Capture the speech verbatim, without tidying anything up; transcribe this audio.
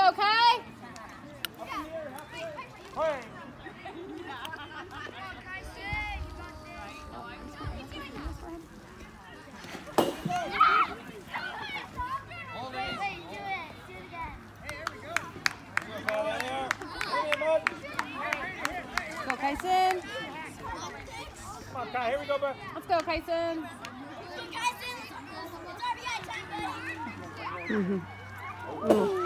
go, Kai. Go, Kyson. Come on, Kai. Here we go, bro. Let's go, Kyson. Mm-hmm.